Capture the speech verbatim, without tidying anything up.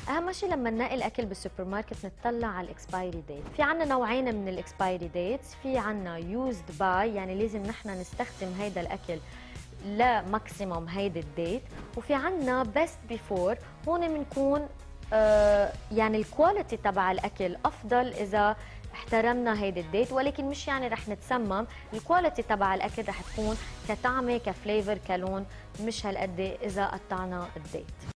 اهم شيء لما ننقي الاكل بالسوبر ماركت نتطلع على الاكسبايري ديت. في عندنا نوعين من الاكسبايري ديتس، في عندنا يوزد باي يعني لازم نحن نستخدم هيدا الاكل لماكسيموم هيدي الديت، وفي عندنا بيست بيفور. هون بنكون آه يعني الكواليتي تبع الاكل افضل اذا احترمنا هيدي الديت، ولكن مش يعني رح نتسمم. الكواليتي تبع الاكل رح تكون كطعمه كفليفر كلون مش هالقد اذا قطعنا الديت.